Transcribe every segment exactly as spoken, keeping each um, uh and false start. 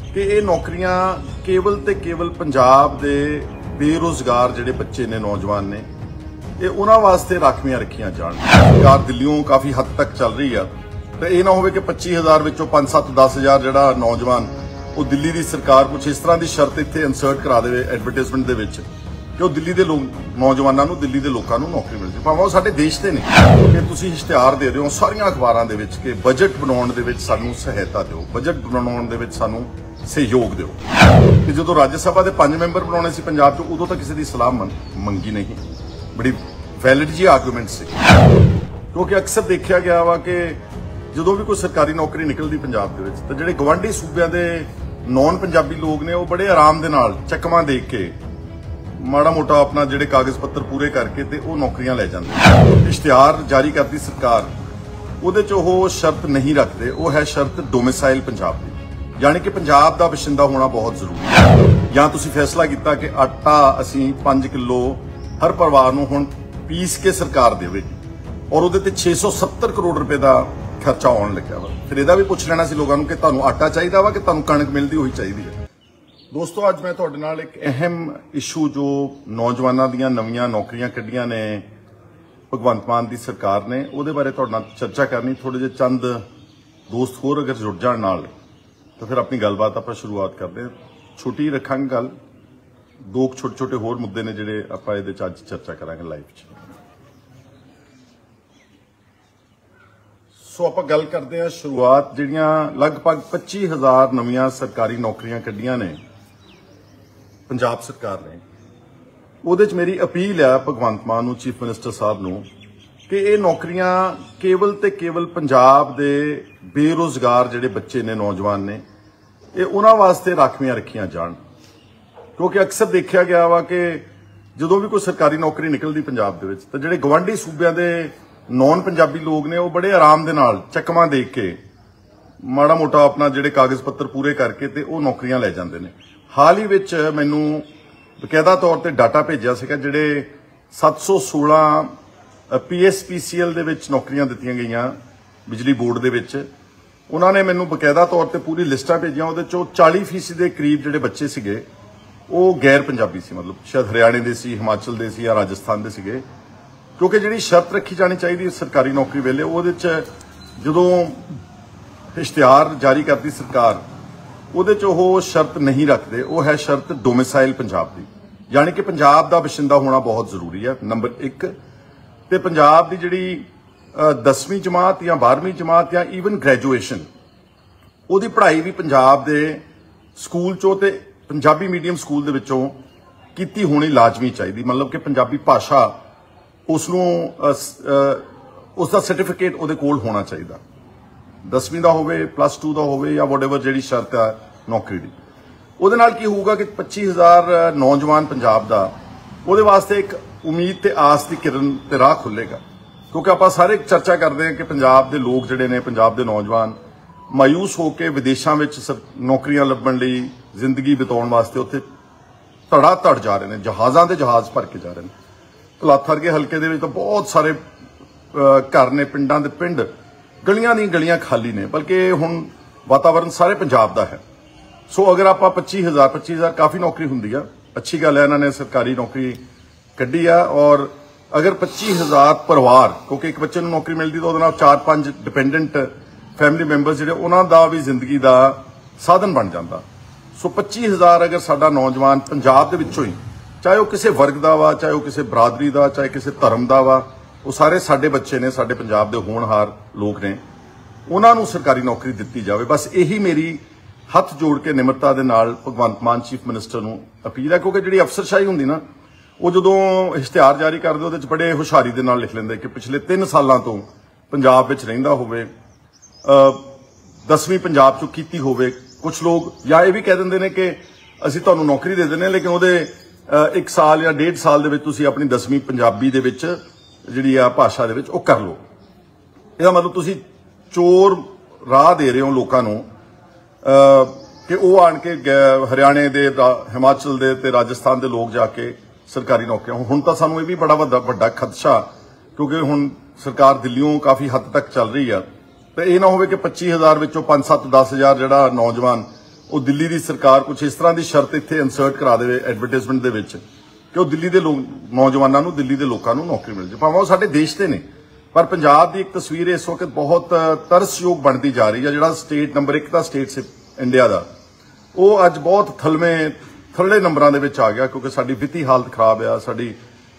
कि ये नौकरियां केवल ते केवल पंजाब दे बेरोजगार जिहड़े बच्चे ने नौजवान ने ये उन्हां वास्ते राखवियां रखियां जाण। सरकार दिल्लियों काफ़ी हद तक चल रही है तो ये ना होवे कि पच्ची हज़ार विचों पांच सत्त दस हज़ार जिहड़ा नौजवान वो दिल्ली की सरकार कुछ इस तरह की शर्त इत्थे इंसर्ट करा दे एडवरटाइजमेंट दे विच कि वो दिल्ली के लोग नौजवानों को दिल्ली के लोगों को नौकरी मिल जाए। भावें वो साडे देश के ने कि तुसीं इश्तिहार दे रहे हो सारियां अखबारां दे विच कि बजट बनाउण दे विच सानूं सहायता दिओ, बजट बनाउण दे विच सानूं सहयोग दिओ। कि जदों राज्य सभा के पांच मैंबर बनाने सी पंजाब च उदों तो किसी की सलाह मंगी नहीं, बड़ी वैलिड जी आर्गूमेंट से। क्योंकि अक्सर देखा गया वा कि जदों भी कोई सरकारी नौकरी निकलती पंजाब दे विच तां जिहड़े गवांढी सूबिਆਂ ਦੇ नॉन पंजाबी लोग ने वो बड़े आराम दे नाल चकमा दे के माड़ा मोटा अपना जिहड़े कागज पत्तर पूरे करके ते वो नौकरियां लै जांदे। इश्तिहार जारी करती सरकार उहदे च वो शर्त नहीं रखते, वो है शर्त डोमिसाइल पंजाब दी, यानी कि पंजाब का बशिंदा होना बहुत जरूरी है। या तुसीं फैसला किया कि आटा असीं पांच किलो हर परिवार नूं हुण पीस के सरकार देवेगी और उहदे ते छे सौ सत्तर करोड़ रुपए का खर्चा आउण लग्या वा। फिर इहदा भी पुछ लेना सी लोगों कि तुहानूं आटा चाहिदा वा कि तुहानूं कणक मिलदी होई चाहिदी है। दोस्तों अज मैं तुहाडे नाल एक अहम इशू जो नौजवानों दीयां नवीं नौकरियां कड्ढियां ने भगवंत मान की सरकार ने उहदे बारे तुहाडे नाल चर्चा करनी। थोड़े जे चंद दोस्त होर अगर जुड़ जाण नाल तो फिर अपनी गलबात आपां शुरुआत करते हैं। छोटी रखांगे गल, दो छोटे छोटे होर मुद्दे ने जिहड़े आपां इहदे च अज चर्चा करांगे लाइव च। सो आपां गल करते हैं शुरुआत जिहड़ियां लगभग पच्ची हज़ार नवीं सरकारी नौकरियां कड्ढियां ने पंजाब सरकार ने। उहदे च मेरी अपील है भगवंत मान नूं, चीफ मिनिस्टर साहब नूं कि ये नौकरियां केवल ते केवल पंजाब दे बेरोजगार जिहड़े बच्चे ने नौजवान ने ये उन्हां वास्ते राखवियां रखियां जाण। क्योंकि अक्सर देखा गया वा कि जदों भी कोई सरकारी नौकरी निकलती पंजाब दे विच तां जिहड़े गवांढी सूबिਆਂ ਦੇ नॉन पंजाबी लोग ने वो बड़े आराम दे नाल चकमा दे के माड़ा मोटा अपना जिहड़े कागज पत्तर पूरे करके ते वो नौकरियां लै जांदे ने। हाल ही विच मैनूं बकायदा तौर ते डाटा भेजिया सीगा जिहड़े सत्त सौ सोलह P S P C L दे विच नौकरियां दित्तियां गईयां बिजली बोर्ड दे विच। उन्हां ने मैनूं बकायदा तौर ते पूरी लिस्टां भेजियां, उहदे चों चालीस फीसदी दे करीब जिहड़े बच्चे सीगे वो गैर पंजाबी सी, मतलब शायद हरियाणे दे सी, हिमाचल दे सी या राजस्थान दे सीगे। क्योंकि जिहड़ी शर्त रखी जानी चाहिए सरकारी नौकरी वेले उहदे च जदों इश्तिहार जारी करती सरकार उहदे च वो शर्त नहीं रखते, वो है शर्त डोमिसाइल पंजाब दी, यानी कि पंजाब का बशिंदा होना बहुत जरूरी है नंबर एक। ते पंजाब की जिहड़ी दसवीं जमात या बारहवीं जमात या ईवन ग्रैजुएशन उहदी पढ़ाई भी पंजाब दे स्कूल चों ते पंजाबी मीडियम स्कूल दे विचों कीती होनी लाजमी चाहिए। मतलब कि पंजाबी भाषा उसनों उसका सर्टिफिकेट उहदे कोल होना चाहिए, दसवीं का होवे, प्लस टू का होवे या वॉटेवर जिहड़ी शर्त है नौकरी दी। उहदे नाल की होगा कि पच्ची हज़ार नौजवान पंजाब दा उहदे वास्ते एक उम्मीद ते आस की किरण ते राह खुलेगा। क्योंकि आपां सारे चर्चा करते हैं कि पंजाब दे लोग जिहड़े ने, पंजाब दे नौजवान मायूस होकर विदेशों में नौकरियां लभण लई जिंदगी बिताउण वास्ते उत्थे धड़ा धड़ जा रहे हैं, जहाज़ां दे जहाज़ भर के जा रहे हैं। कलाथ वर्गे हल्के दे विच तां बहुत सारे घर ने, पिंडां दे पिंड, गलियां दी गलियां खाली ने, बल्कि हुण वातावरण सारे पंजाब दा है। सो अगर आपां पच्ची हज़ार पच्ची हज़ार काफ़ी नौकरी हुंदी आ, अच्छी गल है, इन्हां ने सरकारी नौकरी कड्ढी आ। और अगर पच्ची हज़ार परिवार, क्योंकि एक बच्चे नूं नौकरी मिलदी तो उहदे नाल चार पांच डिपेंडेंट फैमिली मैंबर्स जिहड़े उन्हां दा भी जिंदगी दा साधन बन जांदा। सो पच्ची हज़ार अगर साडा नौजवान पंजाब दे विचों ही, चाहे वह किसी वर्ग का वा, चाहे वह किसी बरादरी का, चाहे किसी धर्म का वा, वो सारे साडे बच्चे ने, साडे पंजाब दे होनहार लोग ने, उन्हां नूं सरकारी नौकरी दित्ती जावे। बस यही मेरी हथ जोड़ के निमरता दे नाल भगवंत मान चीफ मिनिस्टर नूं अपील है। क्योंकि जिहड़ी अफसरशाही हुंदी ना, वो जदों इश्तिहार जारी करदे उहदे च बड़े हुशारी दे नाल लिख लैंदे कि पिछले तीन सालां तो पंजाब विच रहिंदा होवे, दसवीं पंजाब चों कीती होवे। कुछ लोग या ये भी कह दिंदे ने कि असीं तुहानूं नौकरी दे दिंदे, लेकिन उहदे एक साल या डेढ़ साल दे विच तुसीं अपनी दसवीं पंजाबी दे विच जिहड़ी आ भाषा दे विच ओह कर लो। इहदा मतलब तुसीं चोर राह दे रहे हो लोकां नूं कि वह आण के हरियाणे दे, हिमाचल दे ते राजस्थान दे लोग जाके सरकारी नौकरियां। हुण तां सानूं इह भी बड़ा वड्डा खदशा, क्योंकि हुण सरकार दिल्लियों काफ़ी हद तक चल रही है तो यह ना हो कि पच्ची हज़ार विचों पांच सत्त दस हज़ार जिहड़ा नौजवान ਉਹ ਦਿੱਲੀ ਦੀ ਸਰਕਾਰ ਕੁਝ ਇਸ ਤਰ੍ਹਾਂ ਦੀ ਸ਼ਰਤ ਇੱਥੇ ਇਨਸਰਟ ਕਰਾ ਦੇਵੇ ਐਡਵਰਟਾਈਜ਼ਮੈਂਟ ਦੇ ਵਿੱਚ ਕਿ ਉਹ ਦਿੱਲੀ ਦੇ ਨੌਜਵਾਨਾਂ ਨੂੰ ਦਿੱਲੀ ਦੇ ਲੋਕਾਂ ਨੂੰ ਨੌਕਰੀ ਮਿਲ ਜਾਵੇ, ਭਾਵੇਂ ਉਹ ਸਾਡੇ ਦੇਸ਼ ਦੇ ਨੇ। ਪਰ ਪੰਜਾਬ ਦੀ ਇੱਕ ਤਸਵੀਰ ਇਸ ਵਕਤ ਬਹੁਤ ਤਰਸਯੋਗ ਬਣਦੀ ਜਾ ਰਹੀ ਹੈ। ਜਿਹੜਾ ਸਟੇਟ ਨੰਬਰ ਇੱਕ ਦਾ ਸਟੇਟ ਸੀ ਇੰਡੀਆ ਦਾ, ਉਹ ਅੱਜ ਬਹੁਤ ਥਲਵੇਂ ਥੱਲੇ ਨੰਬਰਾਂ ਦੇ ਵਿੱਚ ਆ ਗਿਆ, ਕਿਉਂਕਿ ਸਾਡੀ ਵਿੱਤੀ ਹਾਲਤ ਖਰਾਬ ਆ, ਸਾਡੀ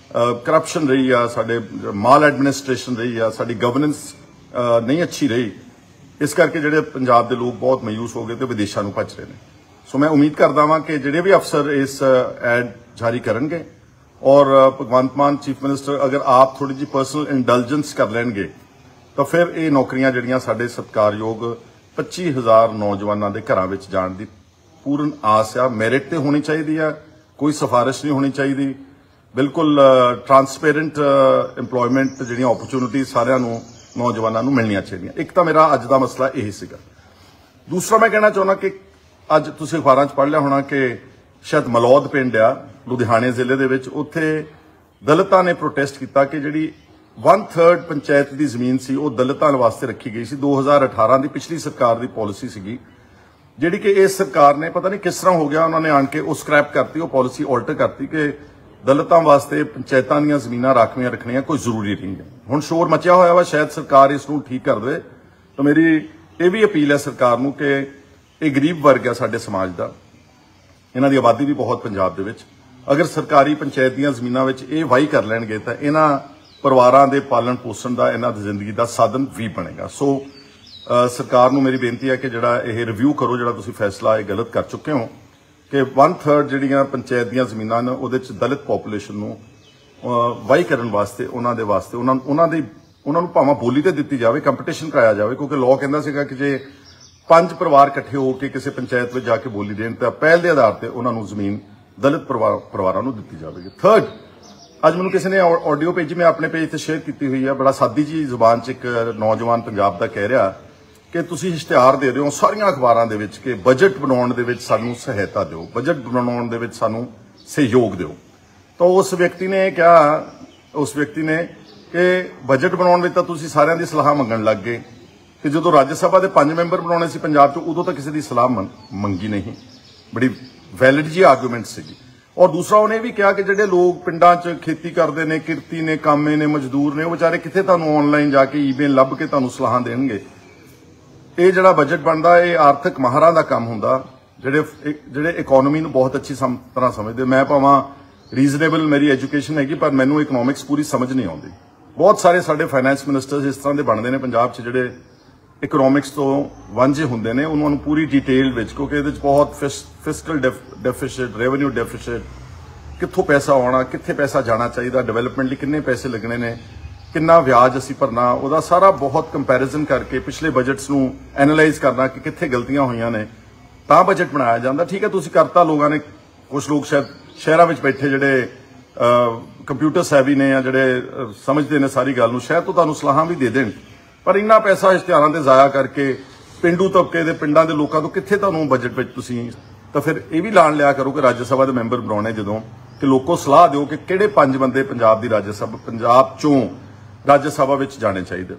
ਕਰਪਸ਼ਨ ਰਹੀ ਆ, ਸਾਡੇ ਮਾਲ ਐਡਮਿਨਿਸਟ੍ਰੇਸ਼ਨ ਰਹੀ ਆ, ਸਾਡੀ ਗਵਰਨੈਂਸ ਨਹੀਂ ਅੱਛੀ ਰਹੀ। ਇਸ ਕਰਕੇ ਜਿਹੜੇ ਪੰਜਾਬ ਦੇ ਲੋਕ ਬਹੁਤ ਮਾਯੂਸ ਹੋ ਗਏ ਤੇ ਵਿਦੇਸ਼ਾਂ ਨੂੰ ਭੱਜ ਰਹੇ ਨੇ। ਸੋ ਮੈਂ ਉਮੀਦ ਕਰਦਾ ਹਾਂ ਕਿ ਜਿਹੜੇ ਵੀ ਅਫਸਰ ਇਸ ਐਡ ਜਾਰੀ ਕਰਨਗੇ ਔਰ ਭਗਵੰਤ ਮਾਨ ਚੀਫ ਮਿਨਿਸਟਰ ਅਗਰ ਆਪ ਥੋੜੀ ਜਿਹੀ ਪਰਸਨਲ ਇੰਟੈਲੀਜੈਂਸ ਕਰ ਲੈਣਗੇ ਤਾਂ ਫਿਰ ਇਹ ਨੌਕਰੀਆਂ ਜਿਹੜੀਆਂ ਸਾਡੇ ਸਤਿਕਾਰਯੋਗ ਪੱਚੀ ਹਜ਼ਾਰ ਨੌਜਵਾਨਾਂ ਦੇ ਘਰਾਂ ਵਿੱਚ ਜਾਣ ਦੀ ਪੂਰਨ ਆਸ ਆ। ਮੈਰਿਟ ਤੇ ਹੋਣੀ ਚਾਹੀਦੀ ਆ, ਕੋਈ ਸਿਫਾਰਿਸ਼ ਨਹੀਂ ਹੋਣੀ ਚਾਹੀਦੀ। ਬਿਲਕੁਲ ਟਰਾਂਸਪੇਰੈਂਟ ਇੰਪਲੋਇਮੈਂਟ ਜਿਹੜੀਆਂ ਓਪਰਚੁਨਿਟੀ ਸਾਰਿਆਂ ਨੂੰ ਨੌਜਵਾਨਾਂ ਨੂੰ ਮਿਲਣੀਆਂ ਚਾਹੀਦੀਆਂ। ਇੱਕ ਤਾਂ ਮੇਰਾ ਅੱਜ ਦਾ ਮਸਲਾ ਇਹ ਸੀਗਾ। ਦੂਸਰਾ ਮੈਂ ਕਹਿਣਾ ਚਾਹੁੰਦਾ ਕਿ ਅੱਜ ਤੁਸੀਂ ਅਖਬਾਰਾਂ 'ਚ ਪੜ੍ਹ ਲਿਆ ਹੋਣਾ ਕਿ ਸ਼ਾਇਦ ਮਲੌਦ ਪਿੰਡ ਆ ਲੁਧਿਆਣੇ ਜ਼ਿਲ੍ਹੇ ਦੇ ਵਿੱਚ, ਉੱਥੇ ਦਲਿਤਾਂ ਨੇ ਪ੍ਰੋਟੈਸਟ ਕੀਤਾ ਕਿ ਜਿਹੜੀ ਵਨ ਥਰਡ ਪੰਚਾਇਤ ਦੀ ਜ਼ਮੀਨ ਸੀ ਉਹ ਦਲਿਤਾਂ ਵਾਸਤੇ ਰੱਖੀ ਗਈ ਸੀ। ਦੋ ਹਜ਼ਾਰ ਅਠਾਰਾਂ ਦੀ ਪਿਛਲੀ ਸਰਕਾਰ ਦੀ ਪਾਲਿਸੀ ਸੀਗੀ, ਜਿਹੜੀ ਕਿ ਇਸ ਸਰਕਾਰ ਨੇ ਪਤਾ ਨਹੀਂ ਕਿਸ ਤਰ੍ਹਾਂ ਹੋ ਗਿਆ, ਉਹਨਾਂ ਨੇ ਆਣ ਕੇ ਉਹ ਸਕ੍ਰੈਪ ਕਰਤੀ, ਉਹ ਪਾਲਿਸੀ ਆਲਟਰ ਕਰਤੀ ਕਿ ਦਲਿਤਾਂ ਵਾਸਤੇ ਪੰਚਾਇਤਾਂ ਦੀਆਂ ਜ਼ਮੀਨਾਂ ਰਾਖਵੀਆਂ ਰੱਖਣੀਆਂ ਕੋਈ ਜ਼ਰੂਰੀ ਨਹੀਂ ਹੈ। ਹੁਣ ਸ਼ੋਰ ਮਚਿਆ ਹੋਇਆ ਵਾ, ਸ਼ਾਇਦ ਸਰਕਾਰ ਇਸ ਨੂੰ ਠੀਕ ਕਰ ਦੇਵੇ। ਤਾਂ ਮੇਰੀ ਇਹ ਵੀ ਅਪੀਲ ਹੈ ਸਰਕਾਰ ਨੂੰ ਕਿ ਇਹ ਗਰੀਬ ਵਰਗ ਹੈ ਸਾਡੇ ਸਮਾਜ ਦਾ, ਇਹਨਾਂ ਦੀ ਆਬਾਦੀ ਵੀ ਬਹੁਤ ਪੰਜਾਬ ਦੇ ਵਿੱਚ, ਅਗਰ ਸਰਕਾਰੀ ਪੰਚਾਇਤ ਦੀਆਂ ਜ਼ਮੀਨਾਂ ਵਿੱਚ ਇਹ ਵਾਹੀ ਕਰ ਲੈਣਗੇ ਤਾਂ ਇਹਨਾਂ ਪਰਿਵਾਰਾਂ ਦੇ ਪਾਲਣ ਪੋਸ਼ਣ ਦਾ, ਇਹਨਾਂ ਦੀ ਜ਼ਿੰਦਗੀ ਦਾ ਸਾਧਨ ਵੀ ਬਣੇਗਾ। ਸੋ ਸਰਕਾਰ ਨੂੰ ਮੇਰੀ ਬੇਨਤੀ ਹੈ ਕਿ ਜਿਹੜਾ ਇਹ ਰਿਵਿਊ ਕਰੋ, ਜਿਹੜਾ ਤੁਸੀਂ ਫੈਸਲਾ ਇਹ ਗਲਤ ਕਰ ਚੁੱਕੇ ਹੋ ਕਿ ਵਨ ਥਰਡ ਜਿਹੜੀਆਂ ਪੰਚਾਇਤ ਦੀਆਂ ਜ਼ਮੀਨਾਂ ਨੇ ਉਹਦੇ ਚ ਦਲਿਤ ਪੋਪੂਲੇਸ਼ਨ ਨੂੰ ਵਾਹੀ ਕਰਨ ਵਾਸਤੇ, ਉਹਨਾਂ ਦੇ ਵਾਸਤੇ ਉਹਨਾਂ ਉਹਨਾਂ ਦੀ ਉਹਨਾਂ ਨੂੰ ਭਾਵੇਂ ਬੋਲੀ ਤੇ ਦਿੱਤੀ ਜਾਵੇ, ਕੰਪੀਟੀਸ਼ਨ ਕਰਾਇਆ ਜਾਵੇ, ਕਿਉਂਕਿ ਲਾਅ ਕਹਿੰਦਾ ਸੀਗਾ ਕਿ ਜੇ ਪੰਜ ਪਰਿਵਾਰ ਇਕੱਠੇ ਹੋ ਕੇ ਕਿਸੇ ਪੰਚਾਇਤ ਵਿੱਚ ਜਾ ਕੇ ਬੋਲੀ ਦੇਣ ਤਾਂ ਪਹਿਲ ਦੇ ਆਧਾਰ ਤੇ ਉਹਨਾਂ ਨੂੰ ਜ਼ਮੀਨ ਦਲਿਤ ਪਰਿਵਾਰਾਂ ਨੂੰ ਦਿੱਤੀ ਜਾਵੇਗੀ। ਥਰਡ, ਅੱਜ ਮੈਨੂੰ ਕਿਸੇ ਨੇ ਆਡੀਓ ਭੇਜੀ, ਮੈਂ ਆਪਣੇ ਪੇਜ ਤੇ ਸ਼ੇਅਰ ਕੀਤੀ ਹੋਈ ਹੈ, ਬੜਾ ਸਾਦੀ ਜੀ ਜ਼ੁਬਾਨ 'ਚ ਇੱਕ ਨੌਜਵਾਨ ਪੰਜਾਬ ਦਾ ਕਹਿ ਰਿਹਾ ਕਿ ਤੁਸੀਂ ਇਸ਼ਤਿਹਾਰ ਦੇ ਰਹੇ ਹੋ ਸਾਰੀਆਂ ਅਖਬਾਰਾਂ ਦੇ ਵਿੱਚ ਕਿ ਬਜਟ ਬਣਾਉਣ ਦੇ ਵਿੱਚ ਸਾਨੂੰ ਸਹਾਇਤਾ ਦਿਓ, ਬਜਟ ਬਣਾਉਣ ਦੇ ਵਿੱਚ ਸਾਨੂੰ ਸਹਿਯੋਗ ਦਿਓ। ਤਾਂ ਉਸ ਵਿਅਕਤੀ ਨੇ ਕਿਹਾ ਉਸ ਵਿਅਕਤੀ ਨੇ ਕਿ ਬਜਟ ਬਣਾਉਣ ਵਿੱਚ ਤਾਂ ਤੁਸੀਂ ਸਾਰਿਆਂ ਦੀ ਸਲਾਹ ਮੰਗਣ ਲੱਗ ਗਏ ਕਿ ਜਦੋਂ ਰਾਜ ਸਭਾ ਦੇ ਪੰਜ ਮੈਂਬਰ ਬਣਾਉਣੇ ਸੀ ਪੰਜਾਬ 'ਚ ਉਦੋਂ ਤਾਂ ਕਿਸੇ ਦੀ ਸਲਾਹ ਮੰਗੀ ਨਹੀਂ। ਬੜੀ ਵੈਲਿਡ ਜੀ ਆਰਗੂਮੈਂਟ ਸੀਗੀ। ਔਰ ਦੂਸਰਾ ਉਹਨੇ ਵੀ ਕਿਹਾ ਕਿ ਜਿਹੜੇ ਲੋਕ ਪਿੰਡਾਂ 'ਚ ਖੇਤੀ ਕਰਦੇ ਨੇ, ਕਿਰਤੀ ਨੇ, ਕਾਮੇ ਨੇ, ਮਜ਼ਦੂਰ ਨੇ, ਉਹ ਵਿਚਾਰੇ ਕਿੱਥੇ ਤੁਹਾਨੂੰ ਆਨਲਾਈਨ ਜਾ ਕੇ ਈਮੇਲ ਲੱਭ ਕੇ ਤੁਹਾਨੂੰ ਸਲਾਹਾਂ ਦੇਣਗੇ। ਇਹ ਜਿਹੜਾ ਬਜਟ ਬਣਦਾ ਇਹ ਆਰਥਿਕ ਮਾਹਰਾਂ ਦਾ ਕੰਮ ਹੁੰਦਾ, ਜਿਹੜੇ ਜਿਹੜੇ ਇਕਨੋਮੀ ਨੂੰ ਬਹੁਤ ਅੱਛੀ ਤਰ੍ਹਾਂ ਸਮਝਦੇ। ਮੈਂ ਭਾਵੇਂ ਰੀਜ਼ਨੇਬਲ ਮੇਰੀ ਐਜੂਕੇਸ਼ਨ ਹੈਗੀ ਪਰ ਮੈਨੂੰ ਇਕਨੋਮਿਕਸ ਪੂਰੀ ਸਮਝ ਨਹੀਂ ਆਉਂਦੀ। ਬਹੁਤ ਸਾਰੇ ਸਾਡੇ ਫਾਈਨੈਂਸ ਮਿਨਿਸਟਰਸ ਇਸ ਤਰ੍ਹਾਂ ਦੇ ਬਣਦੇ ਨੇ ਪੰਜਾਬ 'ਚ ਜਿਹੜੇ ਇਕਨੋਮਿਕਸ ਤੋਂ ਵਾਂਝੇ ਹੁੰਦੇ ਨੇ, ਉਹਨਾਂ ਨੂੰ ਪੂਰੀ ਡਿਟੇਲ ਵਿੱਚ, ਕਿਉਂਕਿ ਇਹਦੇ 'ਚ ਬਹੁਤ ਫਿਸਕਲ ਡੈਫਿਸਿਟ, ਰੈਵਨਿਊ ਡੈਫਿਸਿਟ, ਕਿੱਥੋਂ ਪੈਸਾ ਆਉਣਾ, ਕਿੱਥੇ ਪੈਸਾ ਜਾਣਾ ਚਾਹੀਦਾ, ਡਿਵੈਲਪਮੈਂਟ ਲਈ ਕਿੰਨੇ ਪੈਸੇ ਲੱਗਣੇ ਨੇ, ਕਿੰਨਾ ਵਿਆਜ ਅਸੀਂ ਭਰਨਾ, ਉਹਦਾ ਸਾਰਾ ਬਹੁਤ ਕੰਪੈਰੀਜ਼ਨ ਕਰਕੇ ਪਿਛਲੇ ਬਜਟਸ ਨੂੰ ਐਨਾਲਾਈਜ਼ ਕਰਨਾ ਕਿ ਕਿੱਥੇ ਗਲਤੀਆਂ ਹੋਈਆਂ ਨੇ, ਤਾਂ ਬਜਟ ਬਣਾਇਆ ਜਾਂਦਾ। ਠੀਕ ਹੈ, ਤੁਸੀਂ ਕਰਤਾ, ਲੋਕਾਂ ਨੇ, ਕੁਝ ਲੋਕ ਸ਼ਾਇਦ ਸ਼ਹਿਰਾਂ ਵਿੱਚ ਬੈਠੇ ਜਿਹੜੇ ਕੰਪਿਊਟਰ ਸੈਵੀ ਨੇ ਜਾਂ ਜਿਹੜੇ ਸਮਝਦੇ ਨੇ ਸਾਰੀ ਗੱਲ ਨੂੰ, ਸ਼ਾਇਦ ਉਹ ਤੁਹਾਨੂੰ ਸਲਾਹਾਂ ਵੀ ਦੇ ਦੇਣ, ਪਰ ਇੰਨਾ ਪੈਸਾ ਇਸ਼ਤਿਹਾਰਾਂ ਤੇ ਜ਼ਾਇਆ ਕਰਕੇ ਪਿੰਡੂ ਤਬਕੇ ਦੇ, ਪਿੰਡਾਂ ਦੇ ਲੋਕਾਂ ਤੋਂ ਕਿੱਥੇ ਤੁਹਾਨੂੰ ਬਜਟ ਵਿੱਚ ਤੁਸੀਂ, ਤਾਂ ਫਿਰ ਇਹ ਵੀ ਲਾਣ ਲਿਆ ਕਰੋ ਕਿ ਰਾਜ ਸਭਾ ਦੇ ਮੈਂਬਰ ਬਣਾਉਣੇ ਜਦੋਂ, ਕਿ ਲੋਕੋ ਸਲਾਹ ਦਿਓ ਕਿ ਕਿਹੜੇ ਪੰਜ ਬੰਦੇ ਪੰਜਾਬ ਦੀ ਰਾਜ ਸਭਾ, ਪੰਜਾਬ ਚੋਂ ਰਾਜ ਸਭਾ ਵਿੱਚ ਜਾਣੇ ਚਾਹੀਦੇ।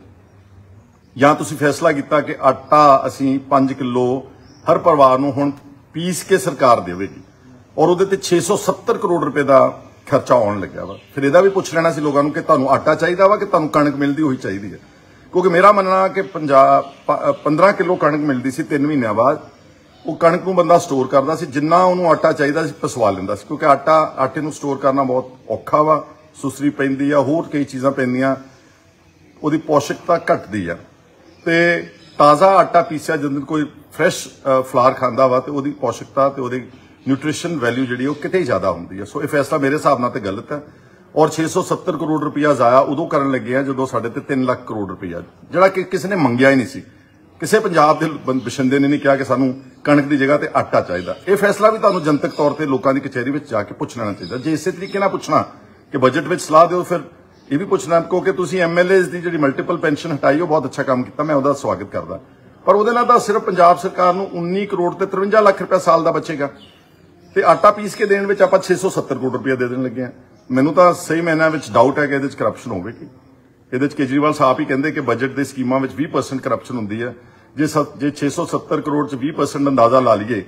ਜਾਂ ਤੁਸੀਂ ਫੈਸਲਾ ਕੀਤਾ ਕਿ ਆਟਾ ਅਸੀਂ ਪੰਜ ਕਿਲੋ ਹਰ ਪਰਿਵਾਰ ਨੂੰ ਹੁਣ ਪੀਸ ਕੇ ਸਰਕਾਰ ਦੇਵੇਗੀ ਔਰ ਉਹਦੇ ਤੇ ਛੇ ਸੌ ਸੱਤਰ ਕਰੋੜ ਰੁਪਏ ਦਾ ਖਰਚਾ ਆਉਣ ਲੱਗਿਆ ਵਾ। ਫਿਰ ਇਹਦਾ ਵੀ ਪੁੱਛ ਲੈਣਾ ਸੀ ਲੋਕਾਂ ਨੂੰ ਕਿ ਤੁਹਾਨੂੰ ਆਟਾ ਚਾਹੀਦਾ ਵਾ ਕਿ ਤੁਹਾਨੂੰ ਕਣਕ ਮਿਲਦੀ ਹੋਈ ਚਾਹੀਦੀ ਹੈ, ਕਿਉਂਕਿ ਮੇਰਾ ਮੰਨਣਾ ਕਿ ਪੰਜਾਬ ਪੰਦਰਾਂ ਕਿਲੋ ਕਣਕ ਮਿਲਦੀ ਸੀ ਤਿੰਨ ਮਹੀਨਿਆਂ ਬਾਅਦ, ਉਹ ਕਣਕ ਨੂੰ ਬੰਦਾ ਸਟੋਰ ਕਰਦਾ ਸੀ, ਜਿੰਨਾ ਉਹਨੂੰ ਆਟਾ ਚਾਹੀਦਾ ਸੀ ਪਸਵਾ ਲੈਂਦਾ ਸੀ, ਕਿਉਂਕਿ ਆਟਾ ਆਟੇ ਨੂੰ ਸਟੋਰ ਕਰਨਾ ਬਹੁਤ ਔਖਾ ਵਾ, ਸੁਸਰੀ ਪੈਂਦੀ ਆ, ਹੋਰ ਕਈ ਚੀਜ਼ਾਂ ਪੈਂਦੀਆਂ, ਉਹਦੀ ਪੌਸ਼ਟਿਕਤਾ ਘਟਦੀ ਆ। ਤੇ ਤਾਜ਼ਾ ਆਟਾ ਪੀਸਿਆ ਜਦੋਂ ਕੋਈ ਫਰੈਸ਼ ਫਲਾਰ ਖਾਂਦਾ ਵਾ ਤੇ ਉਹਦੀ ਪੌਸ਼ਟਿਕਤਾ ਤੇ ਉਹਦੀ ਨਿਊਟ੍ਰੀਸ਼ਨ ਵੈਲਿਊ ਜਿਹੜੀ ਉਹ ਕਿਤੇ ਜ਼ਿਆਦਾ ਹੁੰਦੀ ਹੈ। ਸੋ ਇਹ ਫੈਸਲਾ ਮੇਰੇ ਹਿਸਾਬ ਨਾਲ ਤੇ ਗਲਤ ਹੈ। ਔਰ ਛੇ ਸੌ ਸੱਤਰ ਕਰੋੜ ਰੁਪਇਆ ਜ਼ਾਇਆ ਉਦੋਂ ਕਰਨ ਲੱਗੇ ਆ ਜਦੋਂ ਸਾਡੇ ਤੇ ਤਿੰਨ ਲੱਖ ਕਰੋੜ ਰੁਪਇਆ, ਜਿਹੜਾ ਕਿ ਕਿਸੇ ਨੇ ਮੰਗਿਆ ਹੀ ਨਹੀਂ ਸੀ। ਕਿਸੇ ਪੰਜਾਬ ਦੇ ਬਸ਼ਿੰਦੇ ਨੇ ਨਹੀਂ ਕਿਹਾ ਕਿ ਸਾਨੂੰ ਕਣਕ ਦੀ ਜਗ੍ਹਾ ਤੇ ਆਟਾ ਚਾਹੀਦਾ। ਇਹ ਫੈਸਲਾ ਵੀ ਤੁਹਾਨੂੰ ਜਨਤਕ ਤੌਰ ਤੇ ਲੋਕਾਂ ਦੀ ਕਚਹਿਰੀ ਵਿੱਚ ਜਾ ਕੇ ਪੁੱਛ ਲੈਣਾ ਚਾਹੀਦਾ। ਜੇ ਇਸੇ ਤਰੀਕੇ ਨਾਲ ਪੁੱਛਣਾ ਕਿ ਬਜਟ ਵਿੱਚ ਸਲਾਹ ਦਿਓ, ਫਿਰ ਇਹ ਵੀ ਪੁੱਛਣਾ, ਕਿਉਂਕਿ ਤੁਸੀਂ ਐਮਐਲਏਜ਼ ਦੀ ਜਿਹੜੀ ਮਲਟੀਪਲ ਪੈਨਸ਼ਨ ਹਟਾਈ ਉਹ ਬਹੁਤ ਅੱਛਾ ਕੰਮ ਕੀਤਾ, ਮੈਂ ਉਹਦਾ ਸਵਾਗਤ ਕਰਦਾ, ਪਰ ਉਹਦੇ ਨਾਲ ਤਾਂ ਸਿਰਫ ਪੰਜਾਬ ਸਰਕਾਰ ਨੂੰ ਉੱਨੀ ਕਰੋੜ ਤੇ ਤਰਵੰਜਾ ਲੱਖ ਰੁਪਏ ਸਾਲ ਦਾ ਬਚੇਗਾ ਤੇ ਆਟਾ ਪੀਸ ਕੇ ਦੇਣ ਵਿੱਚ ਆਪਾਂ ਛੇ ਸੌ ਸੱਤਰ ਕਰੋੜ ਰੁਪਏ ਦੇ ਦੇਣ ਲੱਗੇ ਆ। ਮੈਨੂੰ ਤਾਂ ਸਹੀ ਮੈਨਾਂ ਵਿੱਚ ਡਾਊਟ ਹੈ ਕਿ ਇਹਦੇ ਵਿੱਚ ਕਰਪਸ਼ਨ ਹੋਵੇਗੀ। ਇਹਦੇ ਵਿੱਚ ਕੇਜਰੀਵਾਲ ਸਾਹਿਬ ਹੀ ਕਹਿੰਦੇ ਕਿ ਬਜਟ ਦੇ ਸਕੀਮਾਂ ਵਿੱਚ ਵੀਹ ਪਰਸੈਂਟ ਕਰਪਸ਼ਨ ਹੁੰਦੀ ਹੈ। ਜੇ ਜੇ ਛੇ ਸੌ ਸੱਤਰ ਕਰੋੜ ਚ ਵੀਹ ਪਰਸੈਂਟ ਅੰਦਾਜ਼ਾ ਲਾ ਲਈਏ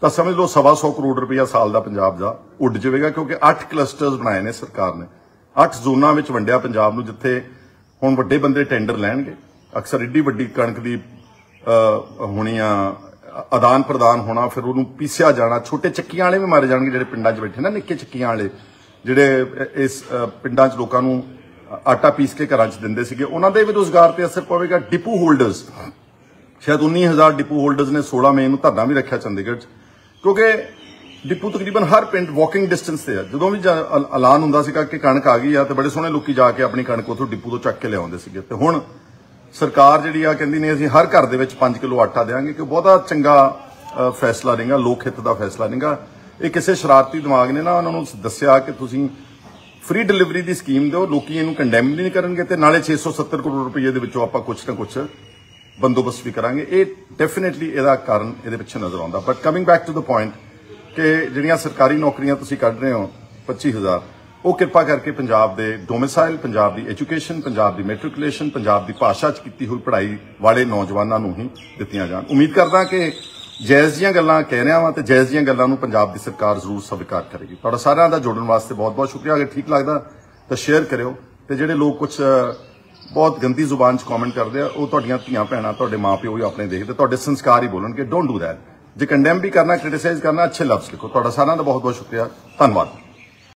ਤਾਂ ਸਮਝ ਲਓ ਸਵਾ ਸੌ ਕਰੋੜ ਰੁਪਇਆ ਸਾਲ ਦਾ ਪੰਜਾਬ ਦਾ ਉੱਡ ਜਾਵੇਗਾ, ਕਿਉਂਕਿ ਅੱਠ ਕਲਸਟਰਸ ਬਣਾਏ ਨੇ ਸਰਕਾਰ ਨੇ, ਅੱਠ ਜ਼ੋਨਾਂ ਵਿੱਚ ਵੰਡਿਆ ਪੰਜਾਬ ਨੂੰ, ਜਿੱਥੇ ਹੁਣ ਵੱਡੇ ਬੰਦੇ ਟੈਂਡਰ ਲੈਣਗੇ। ਅਕਸਰ ਏਡੀ ਵੱਡੀ ਕਣਕ ਦੀ ਹੋਣੀ ਆ, ਆਦਾਨ ਪ੍ਰਦਾਨ ਹੋਣਾ, ਫਿਰ ਉਹਨੂੰ ਪੀਸਿਆ ਜਾਣਾ, ਛੋਟੇ ਚੱਕੀਆਂ ਵਾਲੇ ਵੀ ਮਾਰੇ ਜਾਣਗੇ ਜਿਹੜੇ ਪਿੰਡਾਂ 'ਚ ਬੈਠੇ ਨਾ, ਨਿੱਕੇ ਚੱਕੀਆਂ ਵਾਲੇ ਜਿਹੜੇ ਇਸ ਪਿੰਡਾਂ 'ਚ ਲੋਕਾਂ ਨੂੰ ਆਟਾ ਪੀਸ ਕੇ ਘਰਾਂ 'ਚ ਦਿੰਦੇ ਸੀਗੇ, ਉਹਨਾਂ ਦੇ ਵੀ ਰੁਜ਼ਗਾਰ ਤੇ ਅਸਰ ਪਵੇਗਾ। ਡਿਪੂ ਹੋਲਡਰਸ, ਸ਼ਾਇਦ ਉੱਨੀ ਹਜ਼ਾਰ ਡਿਪੂ ਹੋਲਡਰਸ ਨੇ ਸੋਲਾਂ ਮਈ ਨੂੰ ਧਰਨਾ ਵੀ ਰੱਖਿਆ ਚੰਡੀਗੜ੍ਹ 'ਚ, ਕਿਉਂਕਿ ਡਿਪੂ ਤਕਰੀਬਨ ਹਰ ਪਿੰਡ ਵਾਕਿੰਗ ਡਿਸਟੈਂਸ ਤੇ ਆ। ਜਦੋਂ ਵੀ ਐਲਾਨ ਹੁੰਦਾ ਸੀਗਾ ਕਿ ਕਣਕ ਆ ਗਈ ਆ ਤੇ ਬੜੇ ਸੋਹਣੇ ਲੋਕੀ ਜਾ ਕੇ ਆਪਣੀ ਕਣਕ ਉਥੋਂ ਡਿਪੂ ਤੋਂ ਚੱਕ ਕੇ ਲਿਆਉਂਦੇ ਸੀਗੇ, ਤੇ ਹੁਣ ਸਰਕਾਰ ਜਿਹੜੀ ਆ ਕਹਿੰਦੀ ਨੇ ਅਸੀਂ ਹਰ ਘਰ ਦੇ ਵਿੱਚ ਪੰਜ ਕਿਲੋ ਆਟਾ ਦੇਵਾਂਗੇ, ਕਿ ਬਹੁਤਾ ਚੰਗਾ ਫੈਸਲਾ ਨਹੀਂਗਾ, ਲੋਕ ਹਿੱਤ ਦਾ ਫੈਸਲਾ ਨਹੀਂਗਾ। ਇਹ ਕਿਸੇ ਸ਼ਰਾਰਤੀ ਦਿਮਾਗ ਨੇ ਨਾ ਉਹਨਾਂ ਨੂੰ ਦੱਸਿਆ ਕਿ ਤੁਸੀਂ ਫ੍ਰੀ ਡਿਲੀਵਰੀ ਦੀ ਸਕੀਮ ਦਿਓ, ਲੋਕੀ ਇਹਨੂੰ ਕੰਡੈਮ ਨਹੀਂ ਕਰਨਗੇ, ਤੇ ਨਾਲੇ ਛੇ ਸੌ ਸੱਤਰ ਕਰੋੜ ਰੁਪਏ ਦੇ ਵਿੱਚੋਂ ਆਪਾਂ ਕੁਛ ਨਾ ਕੁਛ ਬੰਦੋਬਸਤ ਵੀ ਕਰਾਂਗੇ। ਇਹ ਡੈਫੀਨੇਟਲੀ ਇਹਦਾ ਕਾਰਨ ਇਹਦੇ ਪਿੱਛੇ ਨਜ਼ਰ ਆਉਂਦਾ। But coming back to the point ਕਿ ਜਿਹੜੀਆਂ ਸਰਕਾਰੀ ਨੌਕਰੀਆਂ ਤੁਸੀਂ ਕੱਢ ਰਹੇ ਹੋ ਪੱਚੀ ਹਜ਼ਾਰ, ਉਹ ਕਿਰਪਾ ਕਰਕੇ ਪੰਜਾਬ ਦੇ ਡੋਮਿਸਾਈਲ, ਪੰਜਾਬ ਦੀ ਐਜੂਕੇਸ਼ਨ, ਪੰਜਾਬ ਦੀ ਮੈਟ੍ਰਿਕੂਲੇਸ਼ਨ, ਪੰਜਾਬ ਦੀ ਭਾਸ਼ਾ 'ਚ ਕੀਤੀ ਹੋਈ ਪੜ੍ਹਾਈ ਵਾਲੇ ਨੌਜਵਾਨਾਂ ਨੂੰ ਹੀ ਦਿੱਤੀਆਂ ਜਾਣ। ਉਮੀਦ ਕਰਦਾ ਕਿ ਜਾਇਜ਼ ਦੀਆਂ ਗੱਲਾਂ ਕਹਿ ਰਿਹਾ ਵਾਂ ਤੇ ਜਾਇਜ਼ ਦੀਆਂ ਗੱਲਾਂ ਨੂੰ ਪੰਜਾਬ ਦੀ ਸਰਕਾਰ ਜ਼ਰੂਰ ਸਵੀਕਾਰ ਕਰੇਗੀ। ਤੁਹਾਡਾ ਸਾਰਿਆਂ ਦਾ ਜੁੜਨ ਵਾਸਤੇ ਬਹੁਤ ਬਹੁਤ ਸ਼ੁਕਰੀਆ। ਅਗਰ ਠੀਕ ਲੱਗਦਾ ਤਾਂ ਸ਼ੇਅਰ ਕਰਿਓ, ਤੇ ਜਿਹੜੇ ਲੋਕ ਕੁਝ ਬਹੁਤ ਗੰਦੀ ਜ਼ੁਬਾਨ 'ਚ ਕਮੈਂਟ ਕਰਦੇ ਆ, ਉਹ ਤੁਹਾਡੀਆਂ ਧੀਆਂ ਭੈਣਾਂ, ਤੁਹਾਡੇ ਮਾਪਿਓ ਵੀ ਆਪਣੇ ਦੇਖਦੇ, ਤੁਹਾਡੇ ਸੰਸਕਾਰ ਹੀ ਬੋਲਣਗੇ। Don't do that. ਜੇ ਕੰਡੈਮ ਵੀ ਕਰਨਾ, ਕ੍ਰਿਟਿਸਾਈਜ਼ ਕਰਨਾ, ਅੱਛੇ ਲਫ਼ਜ਼ ਲਿਖੋ। ਤੁਹਾਡਾ ਸਾਰਿਆਂ ਦਾ ਬਹੁਤ ਬਹੁਤ ਸ਼ੁਕਰੀਆ, ਧੰਨਵਾਦ।